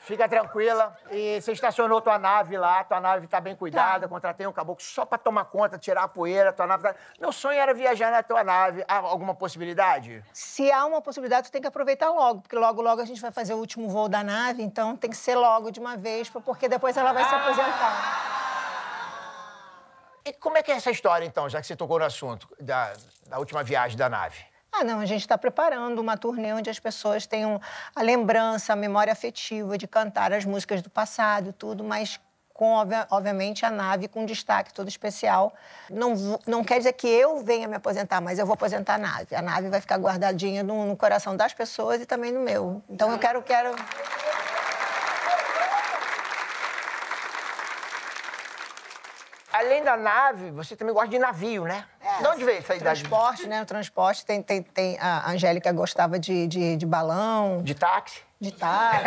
Fica tranquila. E você estacionou tua nave lá, tua nave tá bem cuidada, contratei um caboclo só pra tomar conta, tirar a poeira, tua nave tá... Meu sonho era viajar na tua nave. Há alguma possibilidade? Se há uma possibilidade, tu tem que aproveitar logo, porque logo a gente vai fazer o último voo da nave, então tem que ser logo de uma vez, porque depois ela vai se aposentar. E como é que é essa história, então, já que você tocou no assunto da última viagem da nave? Ah, não, a gente está preparando uma turnê onde as pessoas tenham a lembrança, a memória afetiva de cantar as músicas do passado, tudo, mas com, obviamente, a nave com destaque todo especial. Não quer dizer que eu venha me aposentar, mas eu vou aposentar a nave. A nave vai ficar guardadinha no coração das pessoas e também no meu. Então eu quero... Além da nave, você também gosta de navio, né? De onde veio essa idade? Transporte, né? O transporte. Tem a Angélica gostava de balão. De táxi? De táxi.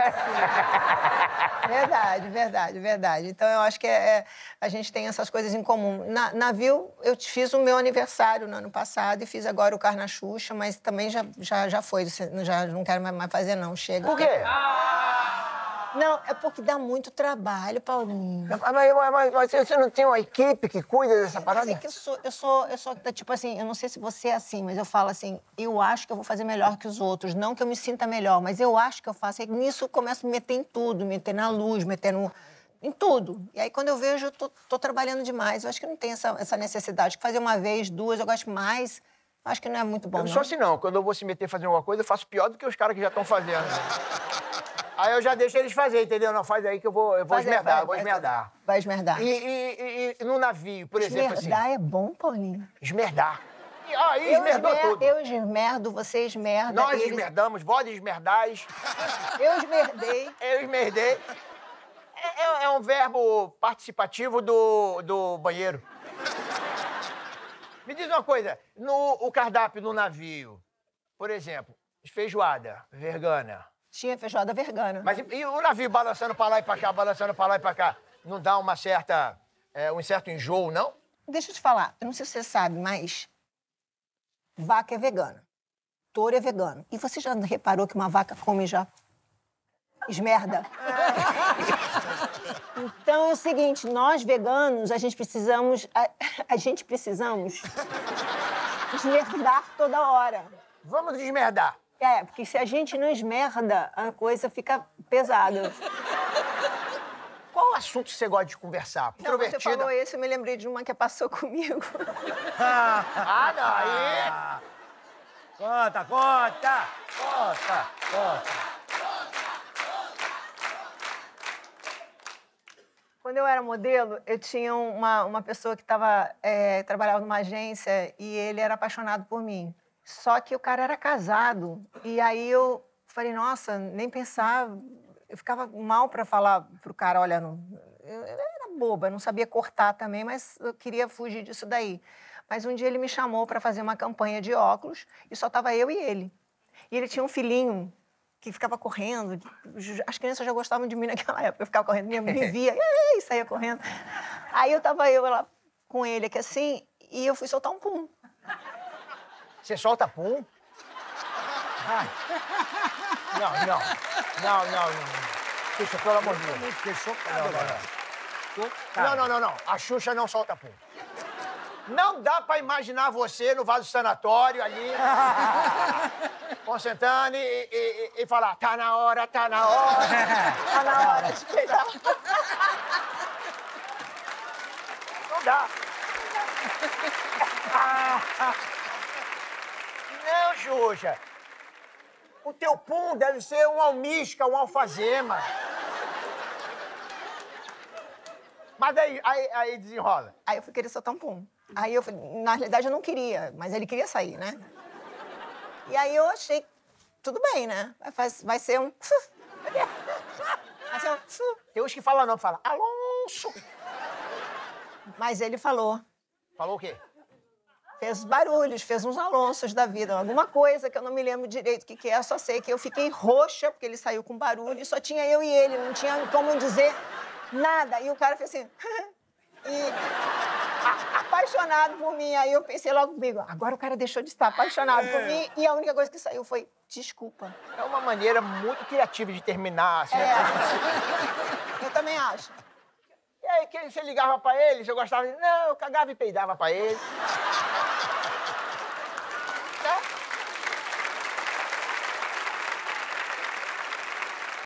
Verdade. Então, eu acho que a gente tem essas coisas em comum. Navio, eu fiz o meu aniversário no ano passado e fiz agora o Carna Xuxa, mas também já foi. Já não quero mais fazer, não. Chega. Por quê? Não, é porque dá muito trabalho, Paulinho. Mas você não tem uma equipe que cuida dessa parada? Eu sou, tipo assim, eu não sei se você é assim, mas eu falo assim, eu acho que eu vou fazer melhor que os outros. Não que eu me sinta melhor, mas eu acho que eu faço. E nisso eu começo a me meter em tudo, meter na luz, em tudo. E aí, quando eu vejo, eu tô trabalhando demais. Eu acho que não tem essa necessidade. Fazer uma vez, duas, eu gosto mais. Acho que não é muito bom, Eu não sou assim, não. Quando eu vou se meter a fazer alguma coisa, eu faço pior do que os caras que já estão fazendo. Aí eu já deixo eles fazer, entendeu? Não, faz aí que eu vou esmerdar, vou esmerdar. Vai esmerdar. E no navio, por exemplo, assim... Esmerdar é bom, Paulinho? Esmerdar. Aí esmerdou tudo. Eu esmerdo, você esmerda. Nós esmerdamos, vós esmerdais. Eu esmerdei. Eu esmerdei. É um verbo participativo do banheiro. Me diz uma coisa, o cardápio no navio, por exemplo, feijoada, vergana. Tinha feijoada vergana. Mas e o navio balançando pra lá e pra cá, balançando pra lá e pra cá? Não dá um certo enjoo, não? Deixa eu te falar, eu não sei se você sabe, mas vaca é vegana, touro é vegano. E você já reparou que uma vaca come já esmerda? Então é o seguinte, nós veganos, a gente precisamos esmerdar toda hora. Vamos desmerdar. Porque se a gente não esmerda, a coisa fica pesada. Qual assunto você gosta de conversar? Não, você falou esse, eu me lembrei de uma que passou comigo. Aí! Conta! Quando eu era modelo, eu tinha uma pessoa que trabalhava numa agência e ele era apaixonado por mim. Só que o cara era casado. E aí eu falei, nossa, nem pensar. Eu ficava mal para falar pro cara, olha, eu era boba, não sabia cortar também, mas eu queria fugir disso daí. Mas um dia ele me chamou para fazer uma campanha de óculos e só tava eu e ele. E ele tinha um filhinho que ficava correndo. As crianças já gostavam de mim naquela época. Eu ficava correndo, me via e saía correndo. Aí tava eu lá com ele aqui assim e eu fui soltar um pum. Você solta pum? Não. Xuxa, pelo amor de Deus. Fiquei chocado agora. Não. A Xuxa não solta pum. Não dá pra imaginar você no vaso sanatório ali, concentrando e falar, tá na hora de pegar. Não dá. Não, Xuxa. O teu pum deve ser um almíscar, um alfazema. Mas aí desenrola. Aí eu fui querer soltar um pum. Aí eu, na realidade, eu não queria, mas ele queria sair, né? E aí eu achei, tudo bem, né? Vai ser um... Vai ser um... Tem uns que falam não, fala Alonso. Mas ele falou. Falou o quê? Fez barulhos, fez uns alonços da vida, alguma coisa que eu não me lembro direito o que é, só sei que eu fiquei roxa, porque ele saiu com barulho, e só tinha eu e ele, não tinha como dizer nada. E o cara fez assim... Apaixonado por mim. Aí eu pensei logo comigo, agora o cara deixou de estar apaixonado por mim e a única coisa que saiu foi desculpa. É uma maneira muito criativa de terminar, assim. Eu também acho. E aí, você ligava pra ele, você gostava de... Não, eu cagava e peidava pra ele.